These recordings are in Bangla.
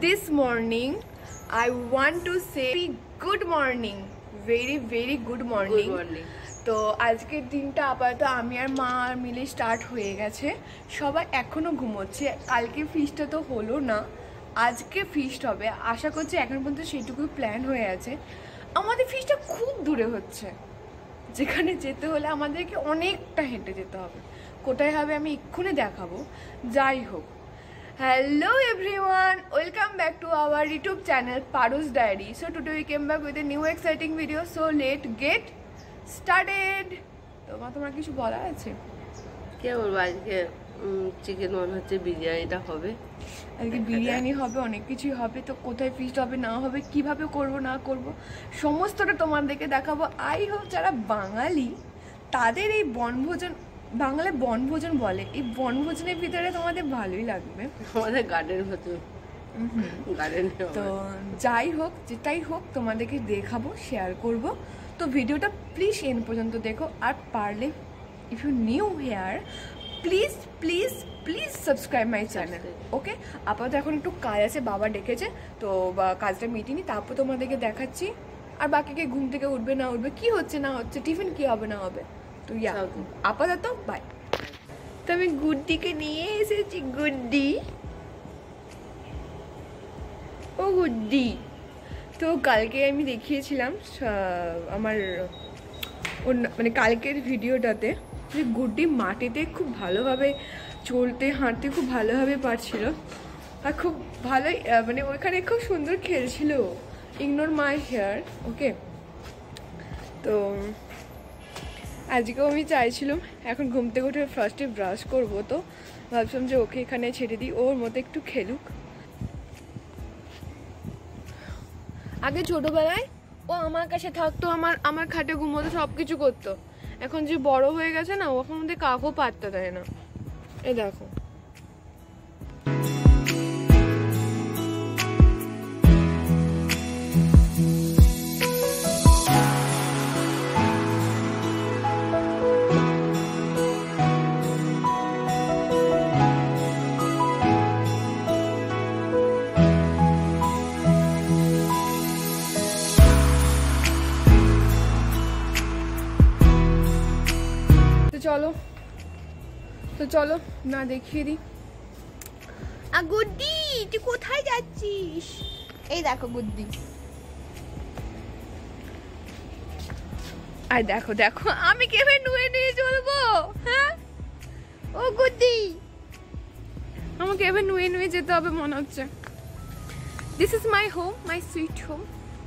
this morning I want to say good morning, very good morning. তো আজকের দিনটা আপাতত আমি আর মা মিলে স্টার্ট হয়ে গেছে। সবাই এখনো ঘুমোচ্ছে। কালকে ফিস্টটা তো হলো না, আজকে ফিস্ট হবে। আশা করছি এখন পর্যন্ত সেইটুকু প্ল্যান হয়ে আছে। আমাদের ফিস্টটা খুব দূরে হচ্ছে, যেখানে যেতে হলে আমাদেরকে অনেকটা হেঁটে যেতে হবে। কোথায় হবে আমি এক্ষুনি দেখাবো। যাই হোক, hello everyone, welcome back to our YouTube channel Parus Diary. So today we came back with a new exciting video, so let's get started. তোমার কিছু বলার আছে? কে বলবো, আজকে চিকেন মনে হচ্ছে বিরিয়ানিটা হবে। আজকে বিরিয়ানি হবে, অনেক কিছুই হবে। তো কোথায় ফিস্ট হবে না হবে, কিভাবে করব না করব, সমস্তটা তোমাদেরকে দেখাবো। আই হোপ যারা বাঙালি তাদের এই বনভোজন, বাংলায় বনভোজন বলে, এই বনভোজনের ভিতরে তোমাদের ভালোই লাগবে। আমাদের গার্ডেন হতো, গার্ডেন। তো যাই হোক, যেটাই হোক তোমাদেরকে দেখাবো, শেয়ার করব। তো ভিডিওটা প্লিজ এন্ড পর্যন্ত দেখো। আর পারলে if you new here please please please subscribe my channel. Okay, আপাতত এখন একটু কাজ আছে, বাবা ডেকেছে, তো কাজটা মিটিনি, তারপর তোমাদেরকে দেখাচ্ছি। আর বাকিকে ঘুম থেকে উঠবে না উঠবে, কি হচ্ছে না হচ্ছে, টিফিন কি হবে না হবে। তো আপাতত বাই। তো আমি গুড্ডিকে নিয়ে এসেছি। গুড্ডি, ও গুড্ডি। তো কালকে আমি দেখিয়েছিলাম আমার মানে কালকের ভিডিওটাতে যে গুড্ডি মাটিতে খুব ভালোভাবে চলতে হাঁটতে খুব ভালোভাবে পারছিল, আর খুব ভালোই মানে ওইখানে খুব সুন্দর খেলছিল। Ignore my hair, okay. তো আজকেও আমি চাইছিলাম, এখন ঘুম থেকে উঠে ফার্স্টে ব্রাশ করবো, তো ভাবছিলাম যে ওকে এখানে ছেড়ে দিই, ওর মতো একটু খেলুক। আগে ছোটবেলায় ও আমার কাছে থাকতো, আমার খাটে ঘুমোতো, সব কিছু করতো। এখন যে বড় হয়ে গেছে না, ওখান মধ্যে কাউকেও পাত্তা দেয় না। এই দেখো, চলো না দেখিয়ে দিই। গুড্ডি, তুই কোথায় যাচ্ছিস? এই দেখো গুড্ডি, আর দেখো দেখো আমি কেমন নুয়ে নিয়ে চলবো। হ্যাঁ ও গুড্ডি, আমাকে এবার নুয়ে নুয়ে যেতে হবে মনে হচ্ছে। This is my home, my sweet home.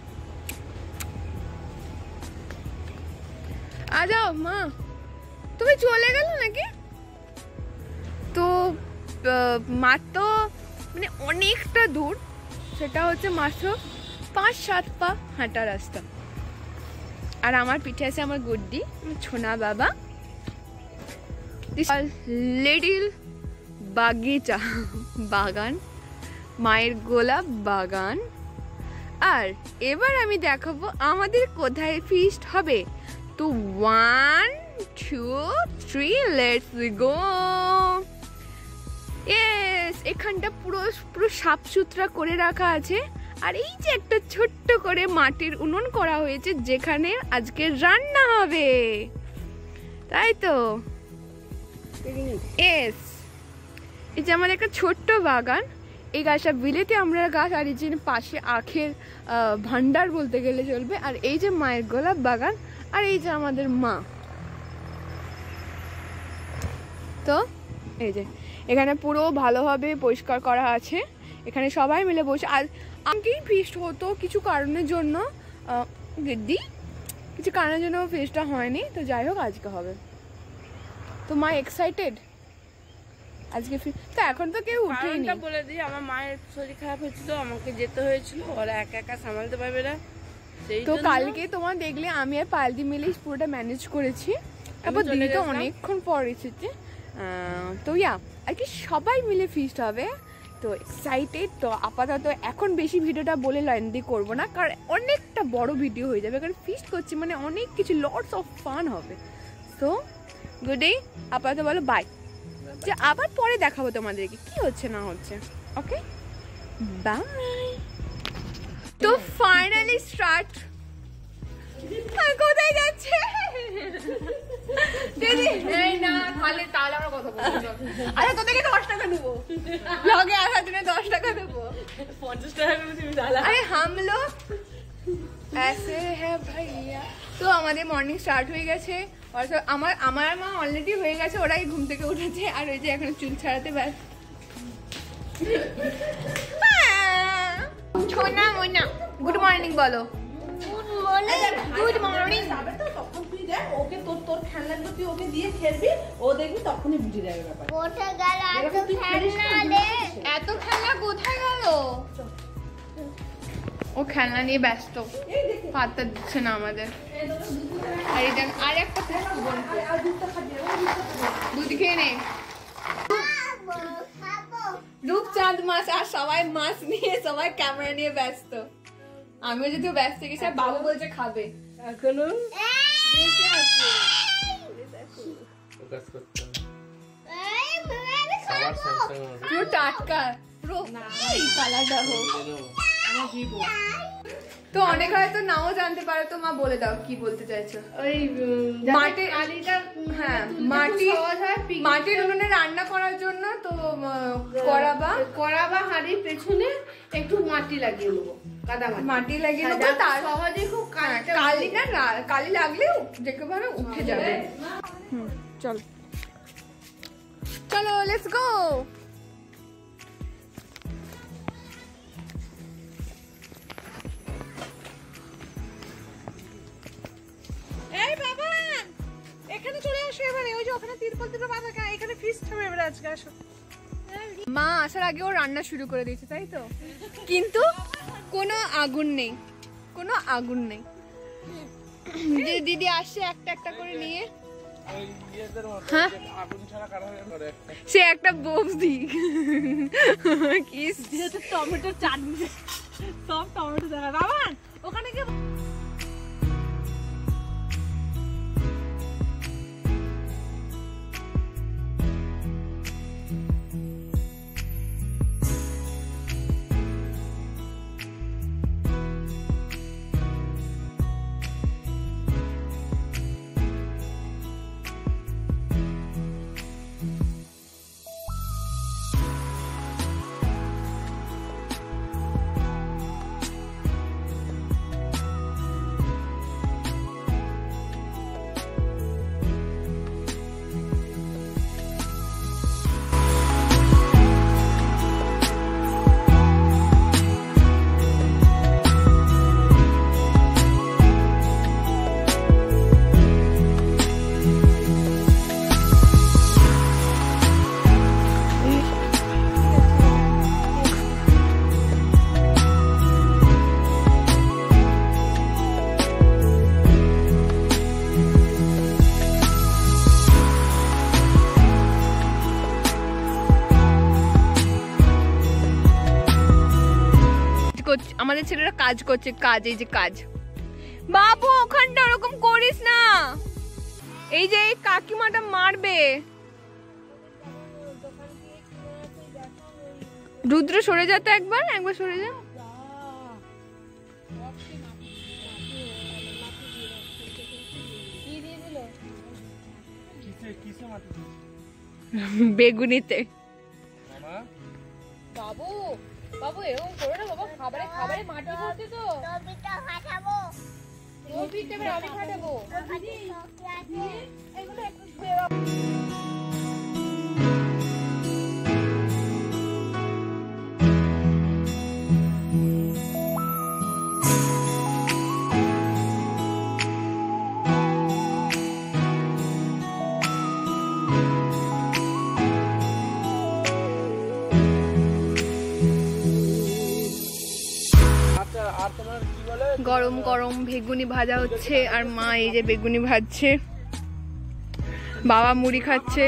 আ যাও মা, তুমি চলে গেলে নাকি? তো মাত্র মানে অনেকটা দূর, সেটা হচ্ছে মাত্র 5-7 পা হাঁটা রাস্তা। আর আমার পিঠে আছে আমার গুড্ডি, ছোনা বাবা। লিটল বাগিচা, বাগান, মায়ের গোলাপ বাগান। আর এবার আমি দেখাবো আমাদের কোথায় ফিস্ট হবে। তো 1, 2, 3 লেটস গো। ইয়েস, এখানটা পুরো সাফ সুতরা করে রাখা আছে। আর এই যে একটা ছোট্ট করে মাটির উনুন করা হয়েছে, যেখানে আজকে রান্না হবে, তাই তো। ইয়েস, এই যে আমার একটা ছোট্ট বাগান, এই গাছটা বিলেতে আমরা গাছ, আর এই যে পাশে আখের ভান্ডার বলতে গেলে চলবে। আর এই যে মায়ের গোলাপ বাগান, আর এই যে আমাদের মা। তো এই যে এখানে পুরো ভালোভাবে পরিষ্কার করা আছে, এখানে সবাই মিলে বসে। আর আমি ফিস্ট হতো কিছু কারণের জন্য, দিদি কিছু কারণের জন্য ফিস্টটা হয়নি। তো যাই হোক, আজকে হবে। তো মা এক্সাইটেড আজকে ফিস্ট। তো এখন তো কেউ উঠেনি। বলে দিই, আমার মায়ের শরীর খারাপ হয়েছিল, আমাকে যেতে হয়েছিল, ওরা একা একা সামালতে পারবে না। তো কালকে তোমার দেখলে আমি আর পালদি মিলে পুরোটা ম্যানেজ করেছি। তারপর দিদি তো অনেকক্ষণ পর এসেছে। তো আর কি সবাই মিলে ফিস্ট হবে, তো এক্সাইটেড। তো আপাতত এখন বেশি ভিডিওটা বলে লেন্দি করব না, কারণ অনেকটা বড় ভিডিও হয়ে যাবে, কারণ ফিস্ট করছি মানে অনেক কিছু, লটস অফ ফান হবে। সো গুড ডে, আপাতত বলো বাই। যে আবার পরে দেখাবো তোমাদেরকে কি হচ্ছে না হচ্ছে। Okay bye. তো ফাইনালি স্টার্ট। কোথায় যাচ্ছে দিদি? এই না তাহলে আমরা কথা বলবো। আরে তোদেরকে 10 টাকা দেবো, ব্লগে আসার জন্য 10 টাকা দেবো। 50 টাকা করে তুমি জ্বালা। আরে হাম লোগ ऐसे है ভাইয়া। তো আমাদের মর্নিং স্টার্ট হয়ে গেছে। আমার মা অলরেডি হয়ে গেছে, ওরাই ঘুম থেকে উঠেছে আর ওই যে এখন চুল ছাড়াতে ব্যস্ত। সোনা মোনা গুড মর্নিং বলো। Good morning. তখন তুই দেখ ওকে তোর খেলনাগুলো তুই ওকে দিয়ে খেলবি, ও দেখবি তখনই বুঝে যাবে ব্যাপার। এত খেলনা কোথায় গেল? ও খেলনা নিয়ে ব্যস্ত, পাত্তা দিচ্ছে না আমাদের। আর একটা দুধ খেয়ে নে। রূপচাঁদ মাছ আর সবাই মাছ নিয়ে সবাই ক্যামেরা নিয়ে ব্যস্ত। আমিও যদিও ব্যস্ত গেছি, আর বাবু বলছে খাবে এখনো পুরো টাটকা, পুরো এই কালারটা হোক। তো অনেক হয়তো নাও জানতে পারো, তো মা বলে দাও কি বলতে চাইছো। ওই মাটির আলিটা, হ্যাঁ মাটির উনুনে রান্না করার জন্য তো কড়া বা হাঁড়ির পেছনে একটু মাটি লাগিয়ে নেবো, কাদা মাটি লাগিয়ে নেবো, তার সহজে খুব কালি লাগলেও দেখে ভাবে উঠে যাবে। চলো চলো লেটস গো। এই বাবা এখানে চলে আসো এবারে, ওই যে ওখানে তিরপল দুটো বাঁধা, এখানে ফিস্ট হবে এবারে আজকে। আসো। মা আসার আগে ও রান্না শুরু করে দিয়েছে তাই তো, কিন্তু কোনো আগুন নেই, কোনো আগুন নেই। যে দিদি আসছে একটা একটা করে নিয়ে, হ্যাঁ সে একটা ববজি কি টমেটোর চাটনি, সব টমেটো দেখা বাবান ওখানে কি। আমাদের ছেলেরা কাজ করছে, কাজ, এই যে কাজ। বাবু ওখানটা ওরকম করিস না, এই যে এই কাকিমাটা মারবে। রুদ্র সরে যা তো, একবার সরে যা। বেগুনিতে। বাবু বাবু এরকম করো না বাবা, খাবারে মাটি ভর্তি তো। টপিটা ফাটাবো, টপিটা আমি ফাটাবো। এগুলো একটু গরম গরম বেগুনি ভাজা হচ্ছে, আর মা এই যে বেগুনি ভাজছে, বাবা মুড়ি খাচ্ছে,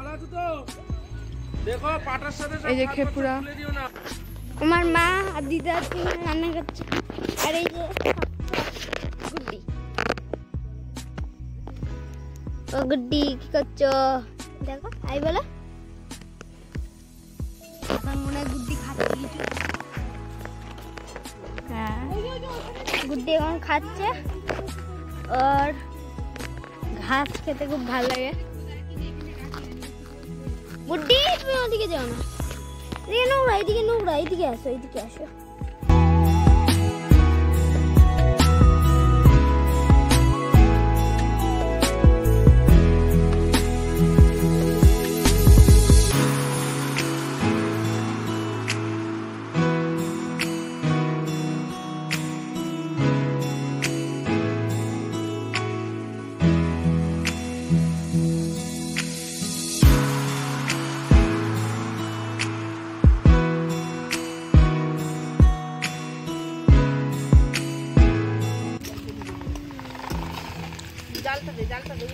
এই যে খেপুরা। আমার মা আর দিদা রান্না করছে, আর এই যে গুড্ডি। ও গুড্ডি কি করছো? দেখো আই বলো। আমার মনে হয় গুড্ডি খাচ্ছে। গুড্ডি এখন খাচ্ছে আর ঘাস খেতে খুব ভালো লাগে। গুড্ডি তুমি ওদিকে যাও না, এদিকে নোংরা, এদিকে নোংরা, এদিকে আসো, এদিকে আসো। জালটা দে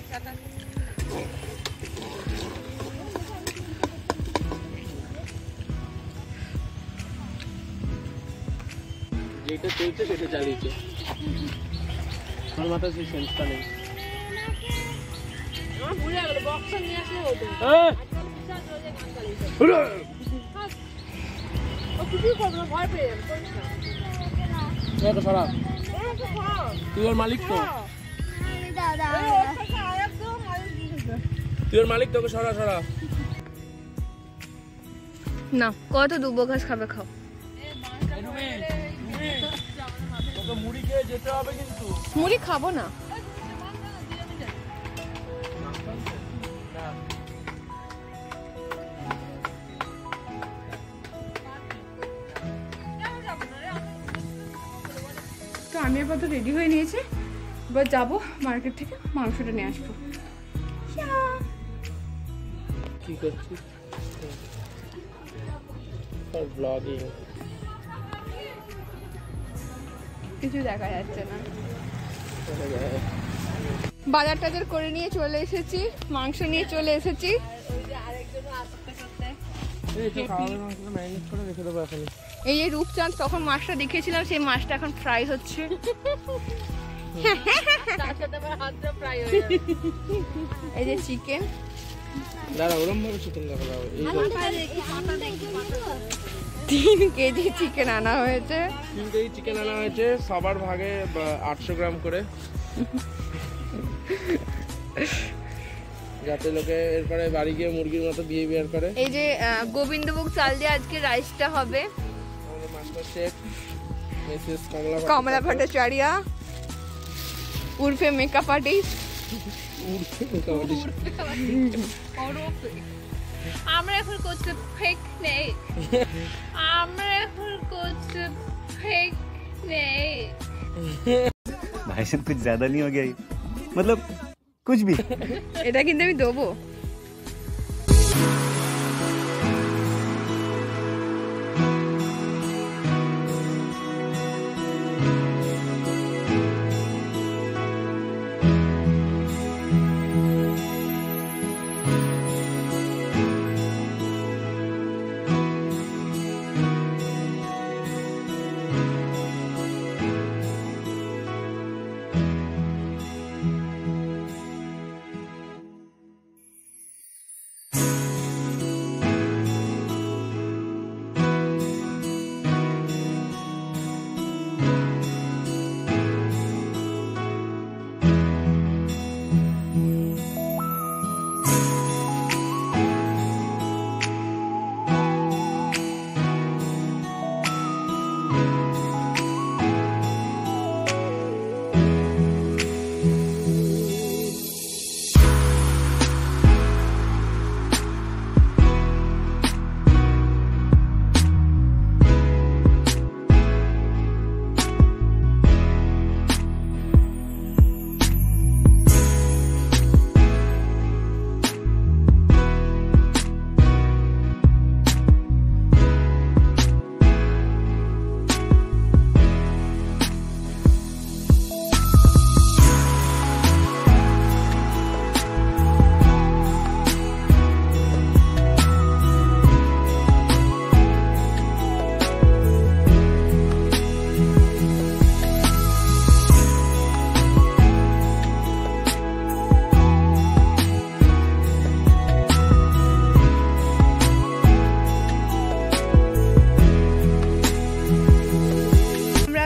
যেটা চলছে সেটা চালিয়েছে, আমার মাথায় সেই সেন্সটা নেই। আমার ভুলে গেল, বক্সটা নিয়ে আসলে হতো। ও কিছুই করবে না, ভয় পেয়ে যাবে, করিস না। তো সরা, তুই ওর মালিক তো, তুই ওর মালিক, তোকে সরা সরা। না কত দুবো ঘাস খাবে, খাও। তোকে মুড়ি খেয়ে যেতে হবে কিন্তু। মুড়ি খাবো না। তো আমি আপাতত রেডি হয়ে নিয়েছি, এবার যাবো মার্কেট থেকে মাংসটা নিয়ে আসবো। কি করছিস? ব্লগিং। কিছু দেখা যাচ্ছে না। বাজার টাজার করে নিয়ে চলে এসেছি, মাংস নিয়ে চলে এসেছি। এই যে রূপচাঁদ তখন মাছটা দেখেছিলাম, সেই মাছটা এখন ফ্রাই হচ্ছে। এই যে চিকেন, দাঁড়া ওরম ভাবে চিকেন দেখাবো। 3 কেজি চিকেন আনা হয়েছে। 3 কেজি চিকেন আনা হয়েছে, সবার ভাগে 800 গ্রাম করে, যাতে লোকে এরপরে বাড়ি গিয়ে মুরগির মতো বিহেভিয়ার করে। এই যে গোবিন্দভোগ চাল দিয়ে আজকে রাইসটা হবে। আমাদের master chef Mrs Kamala Bhattacharya উর্ফে মেকআপ আর্টিস্ট। আমরা এখন করছি ফেক নেই, আমরা এখন করছি ফেক নেই। भाई साहब कुछ ज्यादा नहीं हो गया ये? मतलब कुछ भी। এটা কিন্তু আমি দেবো।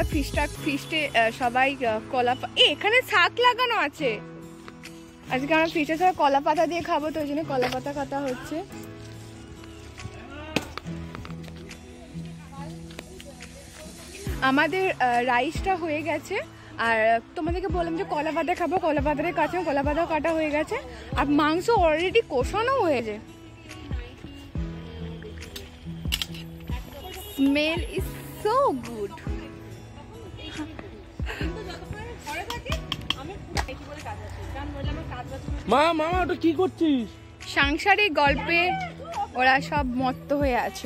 ফিস্টে সবাই কলা এখানে শাক লাগানো আছে। আজকে আমরা ফিস্টে সবাই কলা পাতা দিয়ে খাবো, তো ওই জন্য কলা পাতা কাটা হচ্ছে। আমাদের রাইসটা হয়ে গেছে, আর তোমাদেরকে বললাম যে কলা পাতা খাবো, কলা পাতার কাছে কলা পাতাও কাটা হয়ে গেছে, আর মাংস অলরেডি কষানো হয়েছে। Smell is so good. মামা ওটা কি করছিস? সাংসারিক গল্পে ওরা সব মত্ত হয়ে আছে।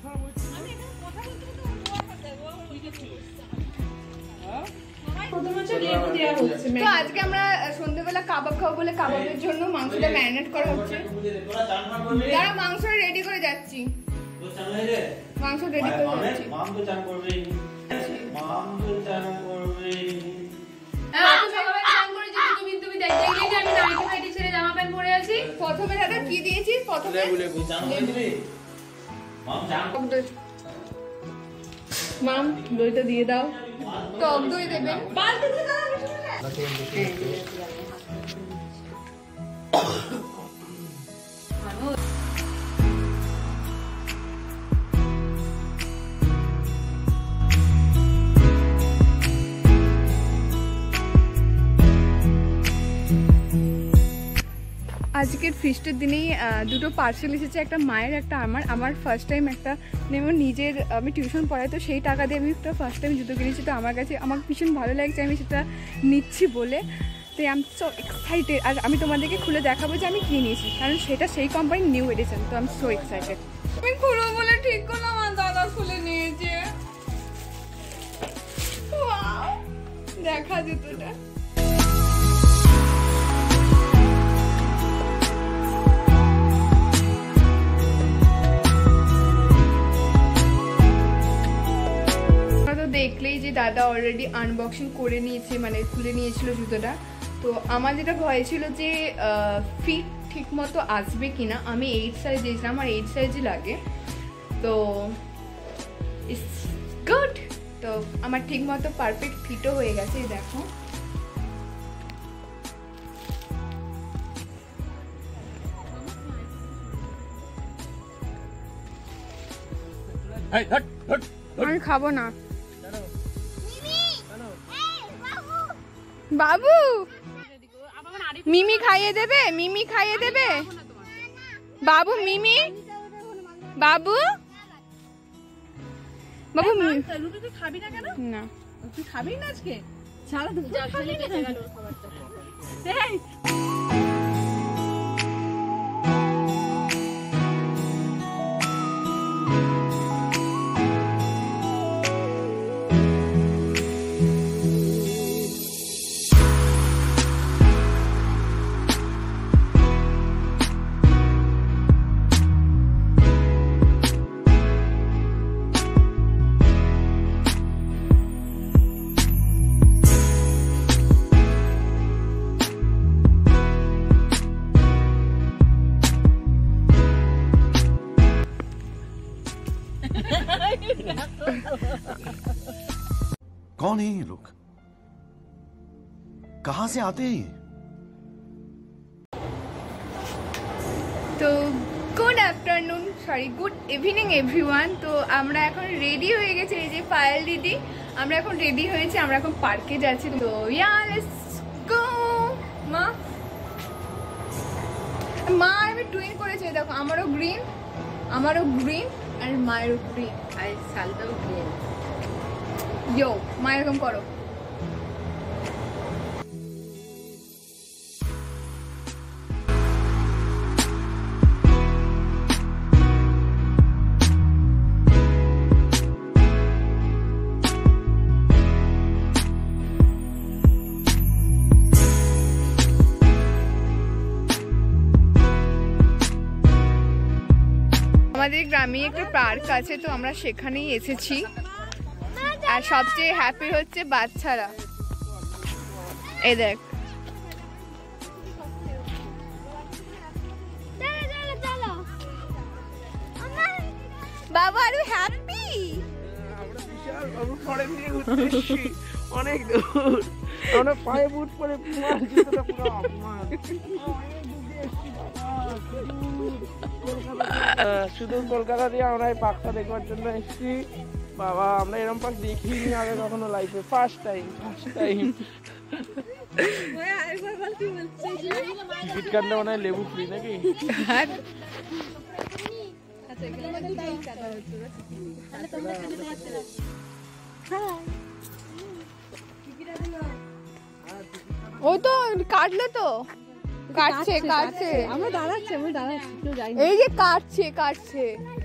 তো আজকে আমরা সন্ধ্যেবেলা কাবাব খাবো বলে কাবাবের জন্য মাংসটা ম্যারিনেট করা হচ্ছে। যারা মাংস রেডি করে যাচ্ছি, মাংস রেডি করে যাচ্ছি। প্রথমে দাদা কি দিয়েছিস? প্রথমে মাম দইটা দিয়ে দাও, টক দই দেবে। আজকের ফিস্টের দিনেই দুটো পার্সেল এসেছে, একটা মায়ের একটা আমার ফার্স্ট টাইম একটা নিজের আমি টিউশন পড়াই, তো সেই টাকা দিয়ে আমি একটা ফার্স্ট টাইম জুতো কিনেছি। তো আমার কাছে আমার ভীষণ ভালো লাগছে আমি সেটা নিচ্ছি বলে, তো আই এম সো এক্সাইটেড। আর আমি তোমাদেরকে খুলে দেখাবো যে আমি কী নিয়েছি, কারণ সেটা সেই কোম্পানির নিউ এডিশন, তো আই এম সো এক্সাইটেড। আমি খুলবো বলে ঠিক করলাম, আমার দাদা খুলে নিয়েছে। দেখা জুতোটা দেখলেই যে দাদা অলরেডি আনবক্সিং করে নিয়েছে, মানে খুলে নিয়েছিল জুতোটা। তো আমার যেটা ভয় ছিল যে ফিট ঠিক মতো আসবে কিনা, আমি 8 সাইজ দিয়েছিলাম, আমার 8 সাইজই লাগে, তো ইটস গুড। তো আমার ঠিক মতো পারফেক্ট ফিটও হয়ে গেছে, দেখো। আমি খাবো না বাবু, মিমি খাইয়ে দেবে, মিমি খাইয়ে দেবে বাবু, মিমি বাবু, বাবু তুই খাবি না কেন? না তুই খাবি না আজকে? সারা দুপুর খাবি না খাবারটা? कौन है ये लोग, कहां से आते हैं? তো good afternoon, sorry good evening everyone. তো আমরা এখন রেডি হয়ে গেছি, এই যে পায়েল দিদি, আমরা এখন রেডি হয়েছি, আমরা এখন পার্কে যাচ্ছি। তো ইয়া লেটস গো। মা মা আমি টুইন করেছি, দেখো আমারও গ্রিন আর মায়েরও গ্রিন, আর শালটাও গ্রিন। ইয়ো মা এরকম করো। আমাদের গ্রামে একটা পার্ক আছে, তো আমরা সেখানেই এসেছি, আর সবচেয়ে হ্যাপি হচ্ছে বাচ্চারা। এই দেখ বাবা, আর হ্যাপি আমি ফরেন দিয়ে ঘুরতে এসেছি অনেক দূর। আমরা পায়ে বুট পরে পুরো জুতোটা পুরো আমার শুধু কলকাতা দিয়ে আমরা এই পার্কটা দেখবার জন্য এসেছি। বাবা আমরা এরকম পার্ক দেখিনি আগে কখনো লাইফে, ফার্স্ট টাইম। টিকিট কাটলে মনে হয় লেবু ফ্রি নাকি? ওই তো কাটলে তো কাটছে আমরা দাঁড়াচ্ছি কেউ যাই এই যে কাটছে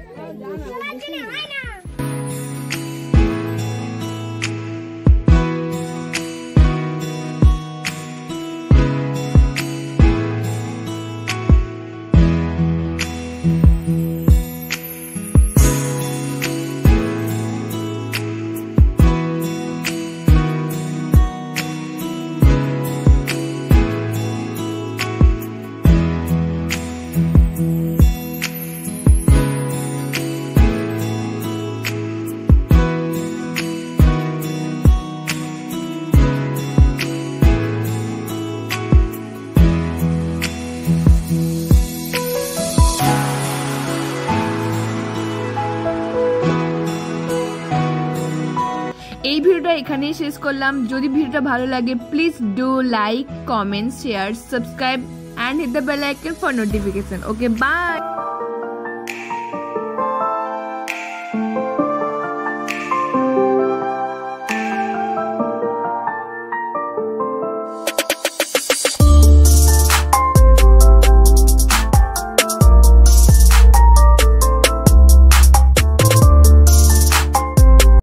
এই ভিডিওটা এখানেই শেষ করলাম। যদি ভিডিওটা ভালো লাগে please do like, comment, share, subscribe and hit the bell icon for notification. Okay, bye.